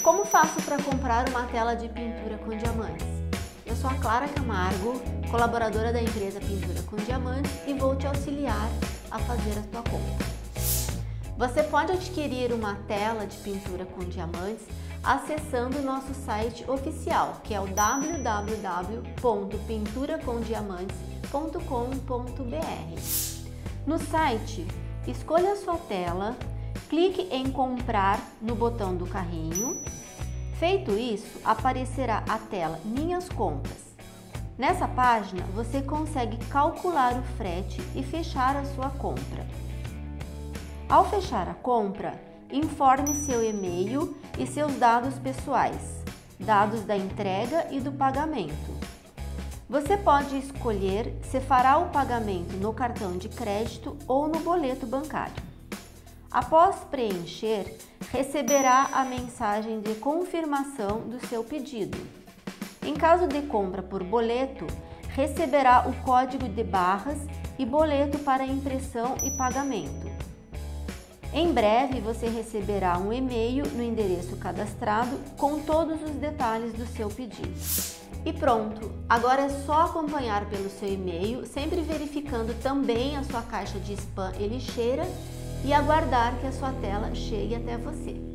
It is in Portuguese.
Como faço para comprar uma tela de pintura com diamantes? Eu sou a Clara Camargo, colaboradora da empresa Pintura com Diamantes, e vou te auxiliar a fazer a tua compra. Você pode adquirir uma tela de pintura com diamantes acessando o nosso site oficial, que é o www.pinturacomdiamantes.com.br. No site, escolha a sua tela, clique em comprar no botão do carrinho. Feito isso, aparecerá a tela Minhas Compras. Nessa página, você consegue calcular o frete e fechar a sua compra. Ao fechar a compra, informe seu e-mail e seus dados pessoais, dados da entrega e do pagamento. Você pode escolher se fará o pagamento no cartão de crédito ou no boleto bancário. Após preencher, receberá a mensagem de confirmação do seu pedido. Em caso de compra por boleto, receberá o código de barras e boleto para impressão e pagamento. Em breve, você receberá um e-mail no endereço cadastrado com todos os detalhes do seu pedido. E pronto! Agora é só acompanhar pelo seu e-mail, sempre verificando também a sua caixa de spam e lixeira, e aguardar que a sua tela chegue até você.